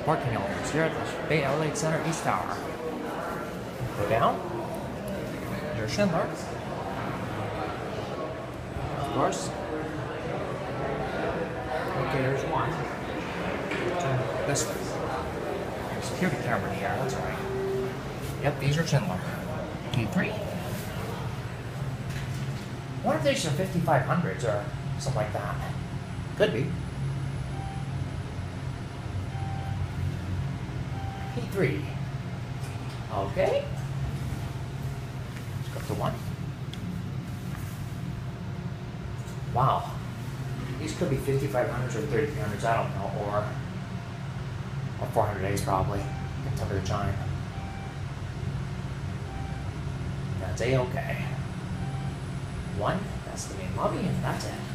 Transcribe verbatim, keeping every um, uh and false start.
parking elements here at the Bay-Adelaide Center East Tower. Go down. There's Schindler. Of course. Okay, there's one. Turn this way. There's a security camera in the air, that's right. Yep, these are Schindler. P three. What if these are fifty-five hundreds or something like that? Could be. P three. Okay. Let's go up to one. Wow. These could be fifty-five hundreds or thirty-three hundreds, I don't know, or, or four hundred A's probably. Can tell me the chime. That's A-okay. One, that's the main lobby, and that's it.